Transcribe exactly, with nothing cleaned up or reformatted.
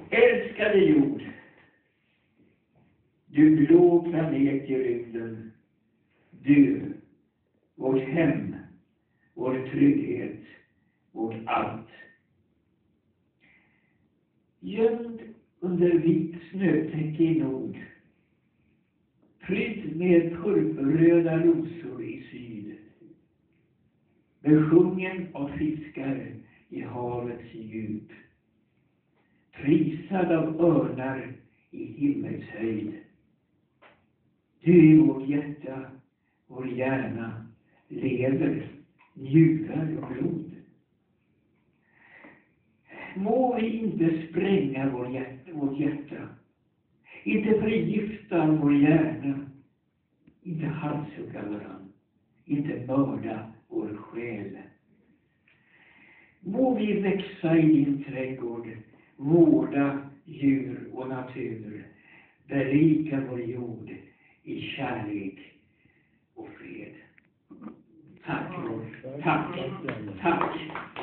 Älskade jord, du blå planet i rymden, du, vårt hem, vår trygghet, vårt allt. Gömd under vit snötäcke i nord, prydd med purpurröda rosor i syd, besjungen av fiskar i havets djup, prisad av örnar i himmelshöjd. Du i vårt hjärta, vår hjärna, lever, njurar och blod. Må vi inte spränga vår hjärta, vårt hjärta, inte förgifta vår hjärna, inte halshugga varann, inte mörda vår själ. Må vi växa i din trädgård, vårda djur och natur, berika vår jord i kärlek och fred. Tack, Lord. Tack, tack.